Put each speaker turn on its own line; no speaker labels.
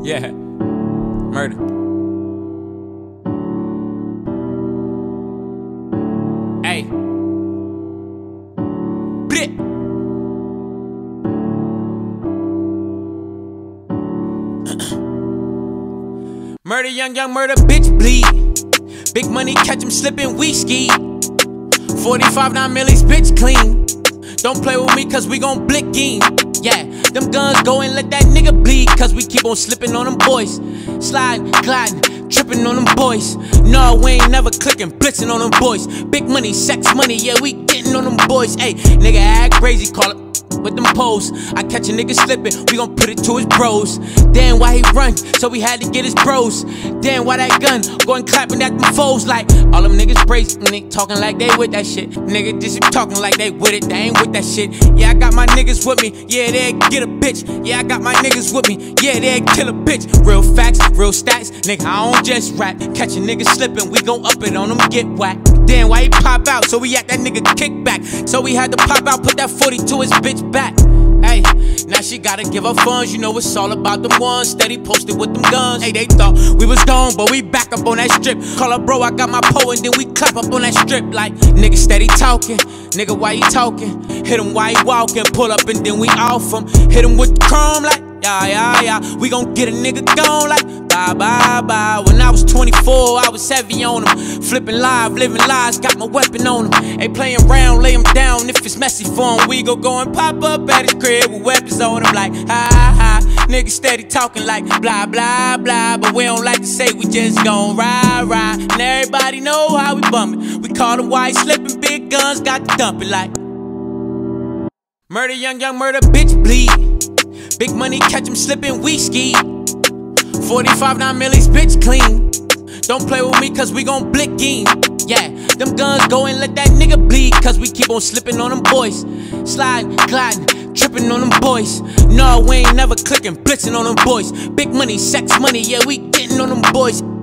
Yeah, murder. Hey, Brit. Murder, young murder, bitch bleed. Big money, catch him slipping, we ski. 45 9 millies, bitch clean. Don't play with me cause we gon' blick game. Yeah, them guns go and let that nigga bleed, cause we keep on slipping on them boys. Sliding, gliding, tripping on them boys. No, we ain't never clicking, blitzing on them boys. Big money, sex money, yeah, we getting on them boys. Ayy, nigga act crazy, call it with them posts. I catch a nigga slipping, we gon' put it to his bros. Damn, why he run? So we had to get his bros. Damn, why that gun? Going clapping at them foes like all them niggas brace. Nigga talking like they with that shit. Nigga just talking like they with it, they ain't with that shit. Yeah, I got my niggas with me. Yeah, they get a bitch. Yeah, I got my niggas with me. Yeah, they kill a bitch. Real facts, real stats. Nigga, I don't just rap. Catch a nigga slipping, we gon' up it on them, get whacked. Damn, why he pop out? So we at that nigga kickback. So we had to pop out, put that 40 to his bitch back. Hey, now she gotta give her funds. You know it's all about them ones. Steady posted with them guns. Hey, they thought we was gone, but we back up on that strip. Call her bro, I got my pole, and then we clap up on that strip. Like, nigga steady talking. Nigga, why you talking? Hit him while he walking. Pull up and then we off him. Hit him with the chrome like, yeah. We gon' get a nigga gone like, bye. When I was 24, I was heavy on him. Flipping live, living lies, got my weapon on him. Ain't playing around, lay him down. If it's messy for him, we go and pop up at his crib with weapons on him like, ha. Niggas steady talking like, blah. But we don't like to say, we just gon' ride. And everybody know how we bumpin'. We call them white slipping, big guns, got to dump it like. Murder, young murder, bitch bleed. Big money, catch him slipping, we ski. 45 9 millies, bitch clean. Don't play with me cause we gon' blick game. Yeah, them guns go and let that nigga bleed, cause we keep on slipping on them boys. Sliding, gliding, tripping on them boys. No, we ain't never clicking, blitzing on them boys. Big money, sex money, yeah, we getting on them boys.